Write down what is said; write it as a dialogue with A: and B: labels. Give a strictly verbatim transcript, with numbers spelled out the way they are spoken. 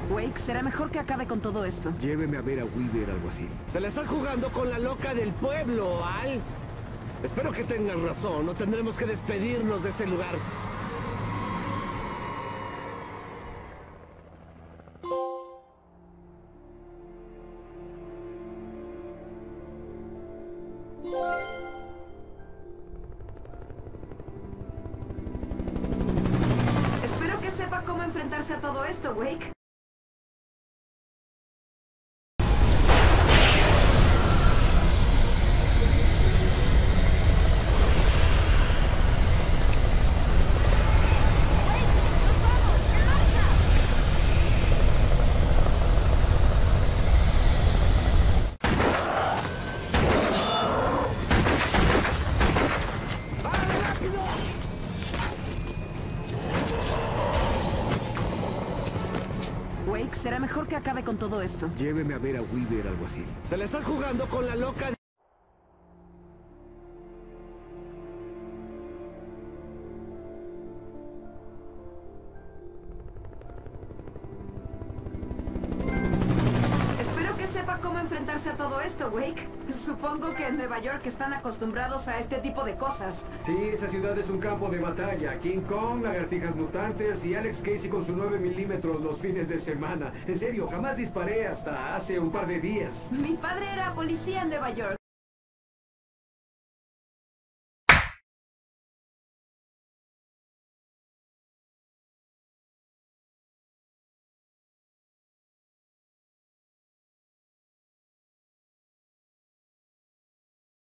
A: Wake, será mejor que acabe con todo esto.
B: Lléveme a ver a Weaver, algo así. Te la estás jugando con la loca del pueblo, Al. Espero que tengas razón, no tendremos que despedirnos de este lugar.
A: Espero que sepa cómo enfrentarse a todo esto, Wake. Wake, será mejor que acabe con todo esto.
B: Lléveme a ver a Weaver, algo así. Te la estás jugando con la loca...
A: Espero que sepa cómo enfrentarse a todo esto, Wake. Supongo que en Nueva York están acostumbrados a este tipo de cosas.
C: Sí, esa ciudad es un campo de batalla. King Kong, lagartijas mutantes y Alex Casey con su nueve milímetros los fines de semana. En serio, jamás disparé hasta hace un par de días.
A: Mi padre era policía en Nueva York.